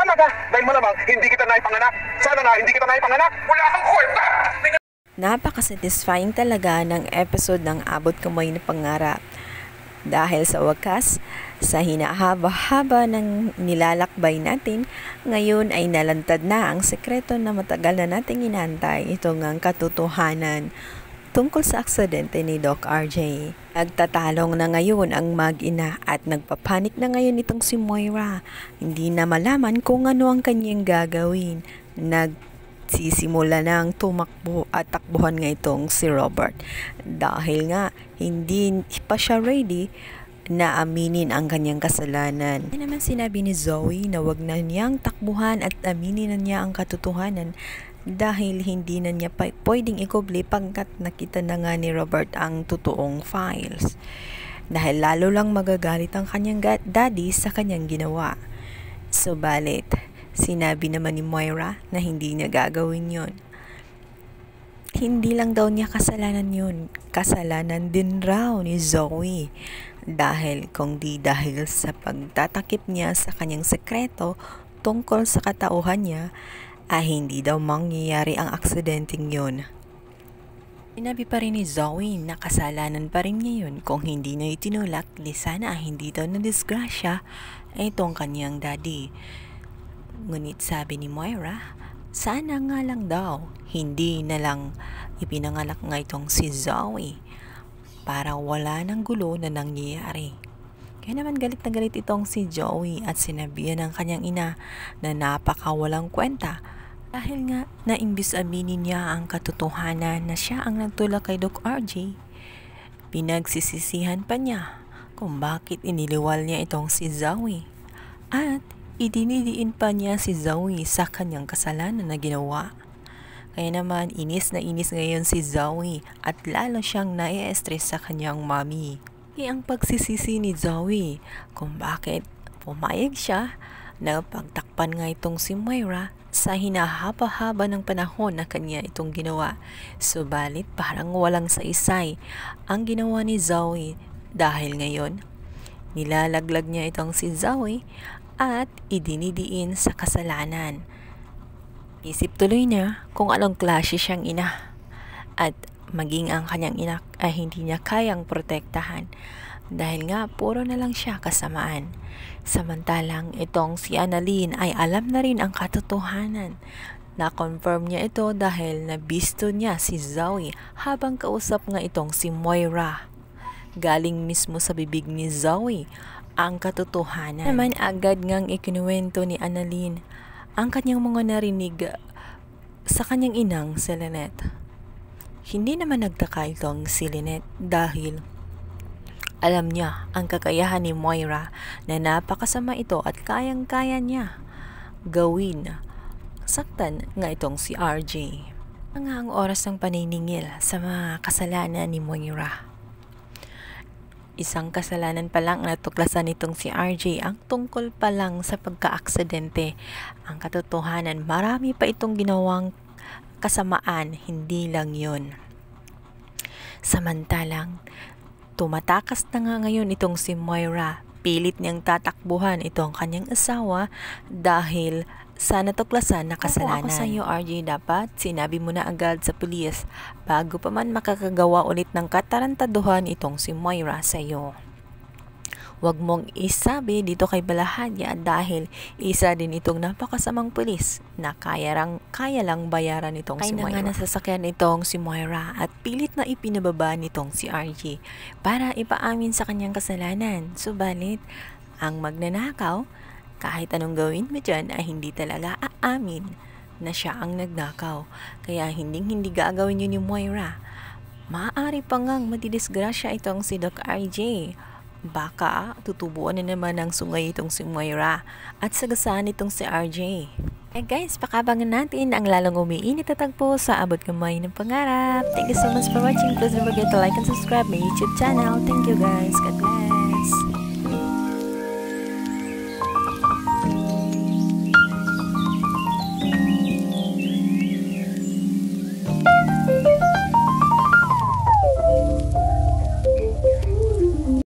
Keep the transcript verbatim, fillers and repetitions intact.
Talaga, dahil malamang hindi kita naipanganak. Sana nga hindi kita naipanganak. Wala kang kwenta! Napaka-satisfying talaga ng episode ng Abot Kamay na Pangarap. Dahil sa wakas, sa hinahaba-haba ng nilalakbay natin, ngayon ay nalantad na ang sekreto na matagal na nating inantay. Ito ngang katotohanan tungkol sa aksidente ni Doc R J. Nagtatalong na ngayon ang mag-ina at nagpapanik na ngayon itong si Moira. Hindi na malaman kung ano ang kanyang gagawin. Nagsisimula na ang tumakbo at takbuhan nga itong si Robert. Dahil nga hindi pa siya ready na aminin ang kanyang kasalanan. Kaya naman sinabi ni Zoe na wag na niyang takbuhan at aminin na niya ang katotohanan dahil hindi na niya pa pwedeng ikubli pagkat nakita na nga ni Robert ang totoong files. Dahil lalo lang magagalit ang kanyang daddy sa kanyang ginawa. Subalit, sinabi naman ni Moira na hindi niya gagawin yon. Hindi lang daw niya kasalanan yun. Kasalanan din raw ni Zoe. Dahil kung di dahil sa pagtatakip niya sa kanyang sekreto tungkol sa katauhan niya, ay hindi daw mangyayari ang aksidenteng yun. Sinabi pa rin ni Zoe na kasalanan pa rin niya yun kung hindi na itinulak, di sana hindi daw na disgrasya itong kanyang daddy. Ngunit sabi ni Moira, sana nga lang daw, hindi na lang ipinanganak nga itong si Zoe para wala ng gulo na nangyayari. Kaya naman galit na galit itong si Joey at sinabihan ng kanyang ina na napakawalang kwenta dahil nga na imbis aminin niya ang katotohanan na siya ang nagtulak kay Doc R J, pinagsisisihan pa niya kung bakit iniliwal niya itong si Zoe at idinidiin pa niya si Zoe sa kanyang kasalanan na ginawa. Kaya naman inis na inis ngayon si Zoe at lalo siyang nai-stress sa kanyang mommy. Kaya ang pagsisisi ni Zoe kung bakit pumayag siya na pagtakpan nga itong si Moira sa hinahaba-haba ng panahon na kanya itong ginawa. Subalit parang walang saysay ang ginawa ni Zoe dahil ngayon nilalaglag niya itong si Zoe at idinidiin sa kasalanan. Isip tuloy niya kung anong klase siyang ina at maging ang kanyang ina ay hindi niya kayang protektahan dahil nga puro na lang siya kasamaan. Samantalang itong si Annalyn ay alam na rin ang katotohanan. Na-confirm niya ito dahil nabisto niya si Zoe habang kausap nga itong si Moira. Galing mismo sa bibig ni Zoe ang katotohanan. Naman agad ngang ikinuwento ni Annalyn ang kanyang mga narinig sa kanyang inang si Lynette. Hindi naman nagtaka itong si Lynette dahil alam niya ang kakayahan ni Moira na napakasama ito at kayang-kaya niya gawin. Saktan nga itong si R J. Ang ang oras ng paniningil sa mga kasalanan ni Moira. Isang kasalanan pa lang natuklasan nitong si R J ang tungkol pa lang sa pagka-aksidente. Ang katotohanan, marami pa itong ginawang kasamaan, hindi lang yun. Samantalang, tumatakas na nga ngayon itong si Moira. Pilit niyang tatakbuhan itong kanyang asawa dahil sa natuklasan na kasalanan. Kung ako sa iyo, R J, dapat sinabi mo na agad sa pulis bago pa man makakagawa ulit ng katarantaduhan itong si Moira sa iyo. Huwag mong isabi dito kay Balahadya dahil isa din itong napakasamang pulis na kaya lang, kaya lang bayaran itong si Moira. Kaya na nga nasasakyan itong si Moira at pilit na ipinababa nitong si R J para ipaamin sa kanyang kasalanan. Subalit, ang magnanakaw, kahit anong gawin mo dyan ay hindi talaga aamin na siya ang nagnakaw. Kaya hindi hindi gagawin yun ni Moira. Maaari pa ngang madidisgrasya itong si Doc R J. Baka tutubuan na naman ng sungay itong si Moira at sagasaan itong si R J. Eh guys, pakabangan natin ang lalong umiinit at tagpo sa Abot Kamay ng Pangarap. Thank you so much for watching. Please don't forget to like and subscribe my YouTube channel. Thank you guys. God bless.